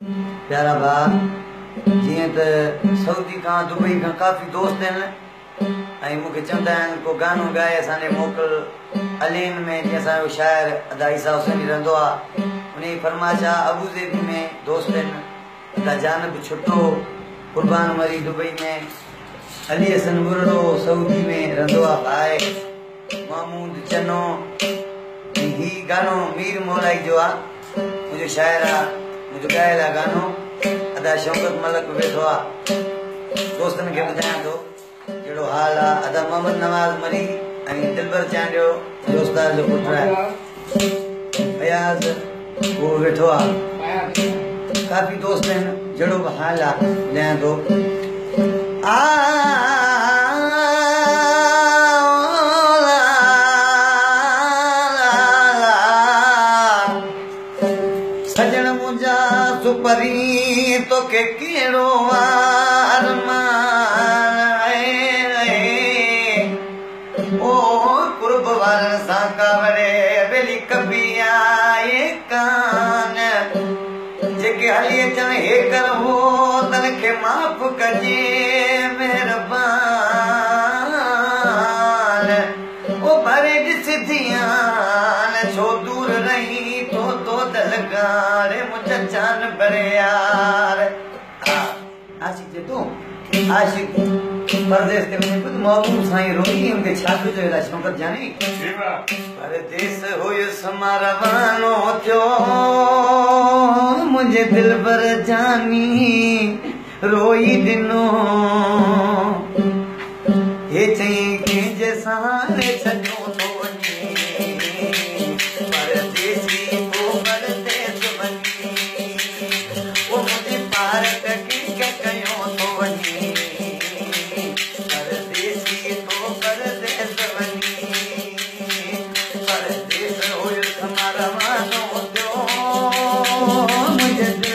प्यारा भा जीअं त सऊदी खां दुबई खां काफ़ी दोस्त आहिनि ऐं मूंखे चवंदा आहिनि को गानो ॻाए असांजे मोकल अलीन में जीअं असांजो शाइर अदा ईसा हुसैनी रहंदो आहे उन जी फरमाइश आहे अबूज़ेबी में दोस्त आहिनि अदा जानब छुटो कुर्बान मरी दुबई में अली हसन बुरड़ो सऊदी में रहंदो आहे भाई महमूद चनो ही गानो मीर मौलाई जो आहे मुंहिंजो शाइर आहे मुंहिंजो ॻायल आहे गानो अदा शौकत मलक वेठो आहे दोस्तनि खे ॿुधायां थो जहिड़ो हाल आहे अदा मोहम्मद नवाज़ मरी ऐं दिलबर चांडियो दोस्तार जो पुटु आहे फयाज़ उहो वेठो आहे काफ़ी दोस्त आहिनि जहिड़ो बि हाल आहे ॿुधायां थो सजन मुंहिंजा सुपरी तोखे कहिड़ो ओ कुर्ब वारनि सां कावड़े बेली कबी आए कान जेके हली अचनि हे कर हो तन खे माफ़ कजे महिरबान ओ भरे ॾिस धियान छो दूर रही तो दलगारे मुझे जान भरे यार आशिक जे तू आशिक परदेस ते में खुद महबूब साईं रोई उनके छापे जो इला शौकत जानी परदेस होय समारवानो थियो मुझे दिल पर जानी रोई दिनो हे चई के जैसा ने छजो तो वनी परदेसी को परदेस बनी वो मुझे पार के कयो तो वनी परदेसी को परदेस बनी परदेस होय समारवानो थियो मुझे